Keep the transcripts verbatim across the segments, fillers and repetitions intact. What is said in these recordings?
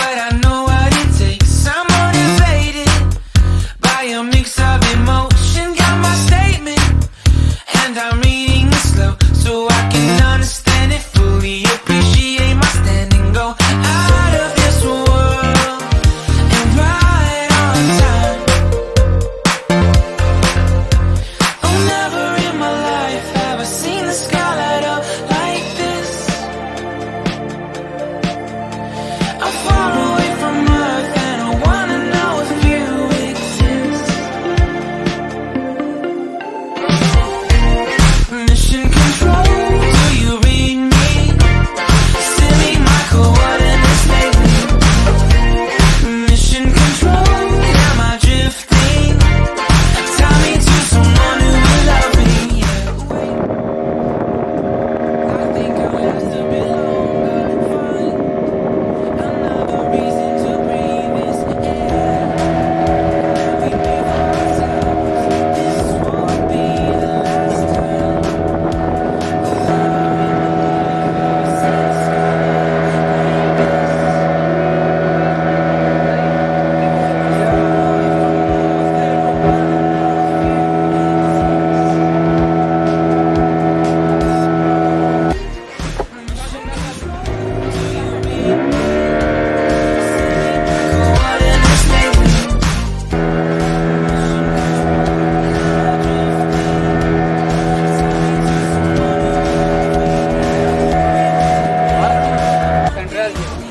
but I know what it takes. I'm motivated by a mix of emotion. Got my statement, and I'm reading it slow so I can understand it fully. Appreciate my stand and go out of this world and right on time. Oh, never in my life have I seen the sky light up like this. I'm far away from Earth and I wanna know if you exist. Mission control, do you read me? Send me my coordinates lately. Mission control, am I drifting? Tie me to someone who will love me. Yeah, wait, I think I'll have to be longer. Find another reason to breathe this air. We breathe ourselves. This won't be the last time. Coordinates lately. Central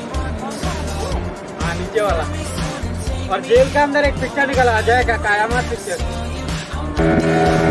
हाँ नीचे वाला। और jail के अंदर एक picture निकला अजय का, कयामत picture.